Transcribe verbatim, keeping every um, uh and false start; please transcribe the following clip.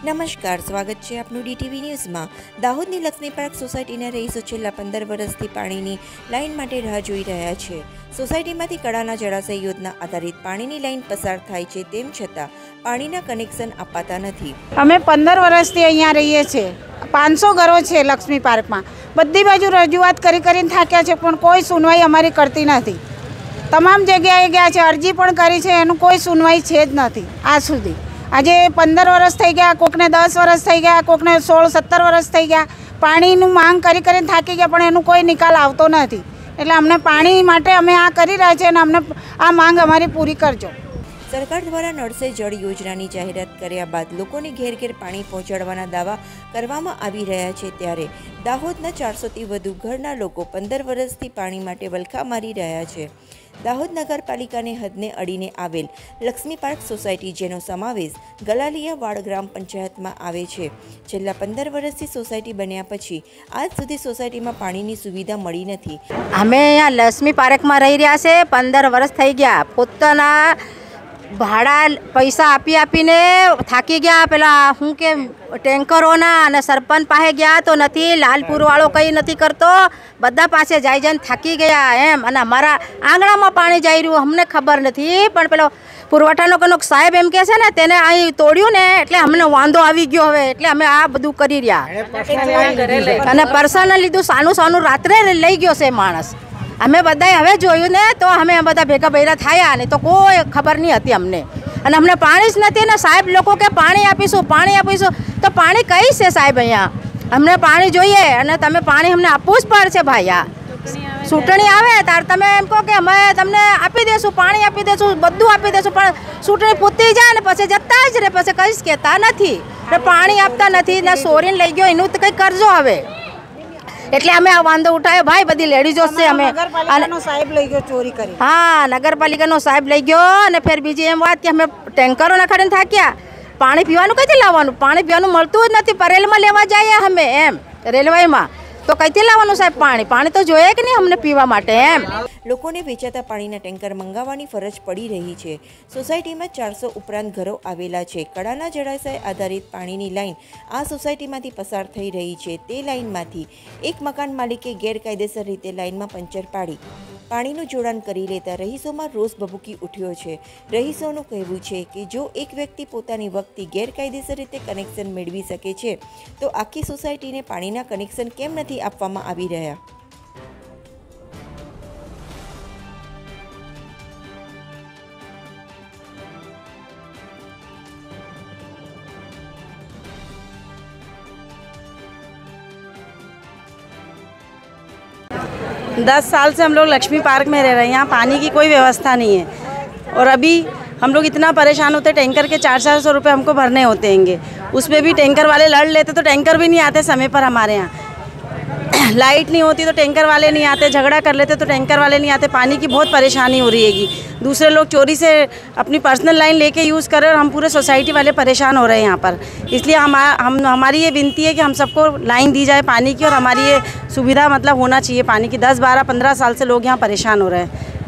નમસ્કાર, સ્વાગત છે આપનું ડીટીવી ન્યૂઝમાં। દાહોદની લક્ષ્મી પાર્ક સોસાયટીના રહીશો છેલ્લા પંદર વર્ષથી પાણીની લાઇન માટે રાહ જોઈ રહ્યા છે। સોસાયટીમાંથી કડાના જળાશય યોજના આધારિત પાણીની લાઇન પસાર થાય છે, તેમ છતાં પાણીના કનેક્શન અપાતા નથી। અમે પંદર વર્ષથી અહીંયા રહીએ છીએ। પાંચસો ઘરો છે લક્ષ્મી પાર્કમાં। બધી બાજુ રજૂઆત કરી કરીને થાક્યા છે, પણ કોઈ સુનવાઈ અમારી કરતી નથી। તમામ જગ્યાએ ગયા છે, અરજી પણ કરી છે, એનું કોઈ સુનવાઈ છે જ નથી આજ સુધી। આજે પંદર વર્ષ થઈ ગયા, કોકને દસ વર્ષ થઈ ગયા, કોકને સોળ સત્તર વર્ષ થઈ ગયા। પાણીનું માંગ કરી કરીને થાકી ગયા, પણ એનું કોઈ નિકાલ આવતો નથી। એટલે અમને પાણી માટે અમે આ કરી રહ્યા છીએ અને અમને આ માંગ અમારી પૂરી કરજો। સરકાર દ્વારા નળ સે જળ યોજનાની જાહેરાત કર્યા બાદ લોકોને ઘેર ઘેર પાણી પહોંચાડવાના દાવા કરવામાં આવી રહ્યા છે, ત્યારે દાહોદના ચારસોથી વધુ ઘરના લોકો પંદર વર્ષથી પાણી માટે વલખા મારી રહ્યા છે। દાહોદ નગરપાલિકાને હદને અડીને આવેલ લક્ષ્મી પાર્ક સોસાયટી, જેનો સમાવેશ ગલાલિયા વાડ ગ્રામ પંચાયતમાં આવે છે, છેલ્લા પંદર વર્ષથી સોસાયટી બન્યા પછી આજ સુધી સોસાયટીમાં પાણીની સુવિધા મળી નથી। અમે અહીંયા લક્ષ્મી પાર્કમાં રહી રહ્યા છે, પંદર વર્ષ થઈ ગયા। પોતાના ભાડા પૈસા આપી આપીને થાકી ગયા। પેલા હું કે ટેન્કરોના અને સરપંચ પાસે ગયા તો નથી, લાલપુરવાળો કંઈ નથી કરતો, બધા પાસે જાય જઈને થાકી ગયા એમ। અને અમારા આંગણામાં પાણી જઈ રહ્યું અમને ખબર નથી, પણ પેલો પુરવઠાનો કોનો સાહેબ એમ કહે છે ને, તેને અહીં તોડ્યું ને એટલે અમને વાંધો આવી ગયો હવે, એટલે અમે આ બધું કરી રહ્યા। અને પર્સનલ લીધું, સાનું સાનું રાત્રે લઈ ગયો છે માણસ। અમે બધાએ હવે જોયું ને તો અમે બધા ભેગા ભેગા થયા ને તો કોઈ ખબર નહીં હતી અમને। અને અમને પાણી જ નથી ને સાહેબ લોકો કે પાણી આપીશું પાણી આપીશું, તો પાણી કઈ છે સાહેબ? અહીંયા અમને પાણી જોઈએ અને તમે પાણી અમને આપવું જ પડશે ભાઈ। આ ચૂંટણી આવે ત્યારે તમે એમ કહો કે અમે તમને આપી દઈશું, પાણી આપી દઈશું, બધું આપી દઈશું, પણ ચૂંટણી પૂતી જાય ને પછી જતા જ રહે, પછી કંઈ જ કહેતા નથી, પાણી આપતા નથી ને ચોરીને લઈ ગયો એનું તો કંઈ કરજો હવે। એટલે અમે આ વાંધો ઉઠાવ્યો ભાઈ, બધી લેડીઝો છે અમે। સાહેબ લઈ ગયો ચોરી કરી, હા નગરપાલિકાનો સાહેબ લઈ ગયો। અને ફેર બીજી એમ વાત કે અમે ટેન્કરો નખાડીને થાક્યા, પાણી પીવાનું કઈથી લાવવાનું? પાણી પીવાનું મળતું જ નથી, પરેલમાં લેવા જઈએ અમે એમ રેલવેમાં, તો કઈથી લાવવાનું સાહેબ પાણી? પાણી તો જોઈએ કે નહીં અમને પીવા માટે એમ। લોકોને વેચાતા પાણીના ટેન્કર મંગાવવાની ફરજ પડી રહી છે। સોસાયટીમાં ચારસો ઉપરાંત ઘરો આવેલા છે। કડાના જળાશય આધારિત પાણીની લાઇન આ સોસાયટીમાંથી પસાર થઈ રહી છે। તે લાઇનમાંથી એક મકાન માલિકે ગેરકાયદેસર રીતે લાઇનમાં પંચર પાડી પાણીનું જોડાણ કરી લેતા રહીશોમાં રોષ ભભૂકી ઉઠ્યો છે। રહીશોનું કહેવું છે કે જો એક વ્યક્તિ પોતાની વખતે ગેરકાયદેસર રીતે કનેક્શન મેળવી શકે છે, તો આખી સોસાયટીને પાણીના કનેક્શન કેમ નથી આપવામાં આવી રહ્યા? दस साल से हम लोग लक्ष्मी पार्क में रह रहे हैं। यहाँ पानी की कोई व्यवस्था नहीं है और अभी हम लोग इतना परेशान होते, टैंकर के चार चार सौ रुपये हमको भरने होते हैंगे, उसमें भी टैंकर वाले लड़ लेते तो टैंकर भी नहीं आते समय पर हमारे यहाँ। लाइट नहीं होती तो टैंकर वाले नहीं आते, झगड़ा कर लेते तो टैंकर वाले नहीं आते। पानी की बहुत परेशानी हो रही हैगी। दूसरे लोग चोरी से अपनी पर्सनल लाइन लेके यूज़ कर रहे हैं और हम पूरे सोसाइटी वाले परेशान हो रहे हैं यहाँ पर। इसलिए हम हम हमारी ये विनती है कि हम सबको लाइन दी जाए पानी की, और हमारी ये सुविधा मतलब होना चाहिए पानी की। दस बारह पंद्रह साल से लोग यहाँ परेशान हो रहे हैं।